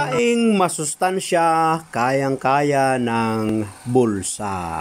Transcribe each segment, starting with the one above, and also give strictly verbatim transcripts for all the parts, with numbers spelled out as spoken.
Pagkaing masustansya, kayang-kaya ng bulsa.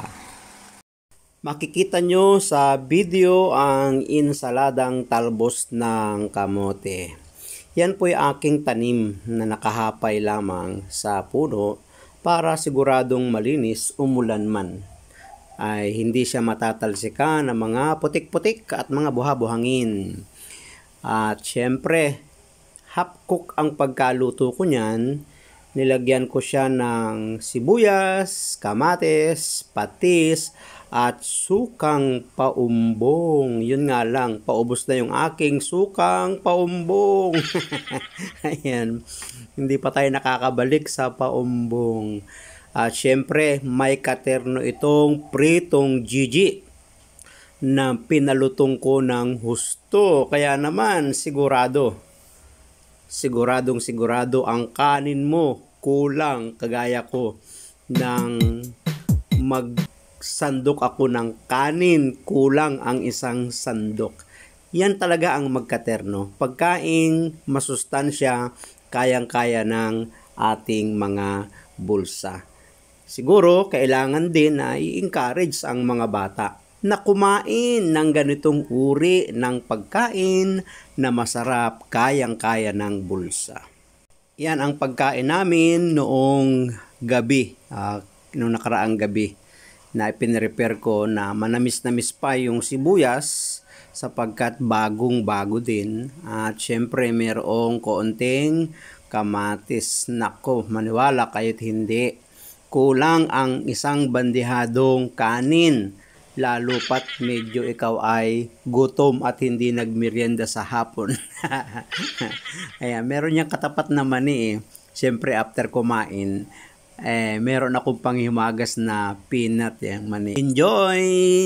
Makikita nyo sa video ang insaladang talbos ng kamote. Yan po'y aking tanim na nakahapay lamang sa puno para siguradong malinis umulan man. Ay hindi siya matatalsikan ng mga putik-putik at mga buha-buhangin. At syempre, half cook ang pagkaluto ko niyan. Nilagyan ko siya ng sibuyas, kamatis, patis, at sukang paumbong. Yun nga lang, paubos na yung aking sukang paumbong. Ayan, hindi pa tayo nakakabalik sa paumbong. At syempre, may katerno itong pritong Gigi na pinalutong ko ng husto. Kaya naman, sigurado, siguradong sigurado ang kanin mo kulang kagaya ko ng magsandok ako ng kanin, kulang ang isang sandok. Yan talaga ang magkaterno. Pagkaing masustansya, kayang-kaya ng ating mga bulsa. Siguro kailangan din na i-encourage ang mga bata na kumain ng ganitong uri ng pagkain na masarap, kayang-kaya ng bulsa. Yan ang pagkain namin noong gabi, uh, noong nakaraang gabi, na ipinrepair ko na manamis-namis pa yung sibuyas sapagkat bagong-bago din. At syempre mayroong konting kamatis. Nako, maniwala kayo't hindi, kulang ang isang bandihadong kanin. Lalo pat medyo ikaw ay gutom at hindi nagmerienda sa hapon. Ayan, meron niyang katapat na mani eh. Siyempre after kumain, eh, meron akong panghimagas na peanut yung mani. Enjoy!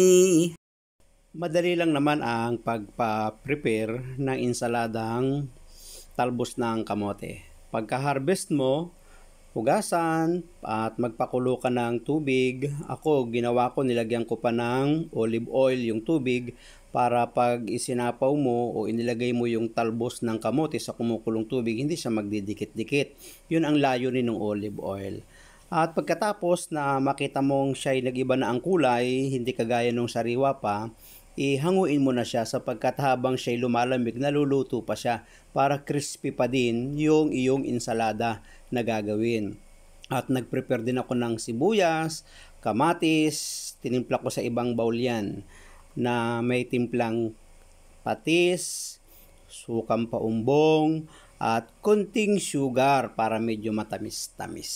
Madali lang naman ang pagpa-prepare ng insaladang talbos ng kamote. Pagka-harvest mo, hugasan at magpakulo ka ng tubig. Ako, ginawa ko, nilagyan ko pa ng olive oil yung tubig para pag isinapaw mo o inilagay mo yung talbos ng kamote sa kumukulong tubig, hindi siya magdidikit-dikit. Yun ang layunin ng olive oil. At pagkatapos na makita mong siya'y nag-iba na ang kulay, hindi kagaya nung sariwa pa, ihanguin mo na siya sapagkat habang siya'y lumalamig, naluluto pa siya para crispy pa din yung iyong insalada na gagawin. At nagprepare din ako ng sibuyas, kamatis, tinimpla ko sa ibang bowl yan na may timplang patis, sukang paumbong, at konting sugar para medyo matamis-tamis.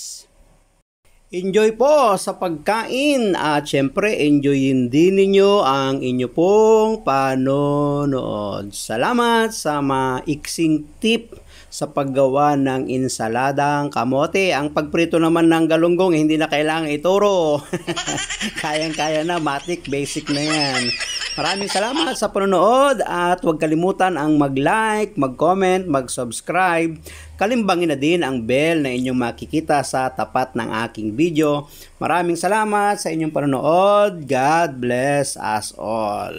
Enjoy po sa pagkain at syempre enjoyin din ninyo ang inyo pong panonood. Salamat sa maiksing tip sa paggawa ng insaladang kamote. Ang pagprito naman ng galunggong, hindi na kailangan ituro. Kayang-kaya na, matik, basic na yan. Maraming salamat sa panonood at huwag kalimutan ang mag-like, mag-comment, mag-subscribe. Kalimbangin na din ang bell na inyong makikita sa tapat ng aking video. Maraming salamat sa inyong panonood. God bless us all.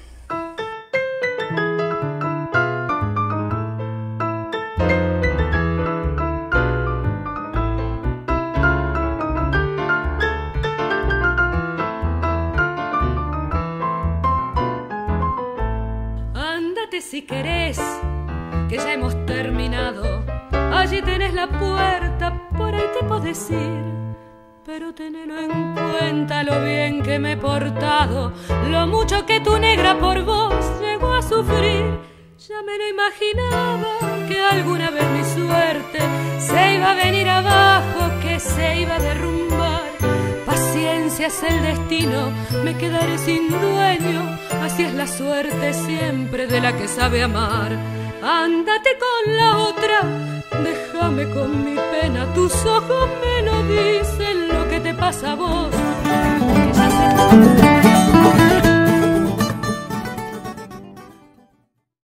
Si querés, que ya hemos terminado, allí tenés la puerta, por ahí te podés ir, pero tenelo en cuenta lo bien que me he portado, lo mucho que tu negra por vos llegó a sufrir. Ya me lo imaginaba que alguna vez mi suerte se iba a venir abajo, que se iba a derrumbar. Paciencia es el destino, me quedaré sin dueño, así es la suerte siempre de la que sabe amar. Ándate con la otra, déjame con mi pena, tus ojos me lo dicen lo que te pasa a vos, que ya se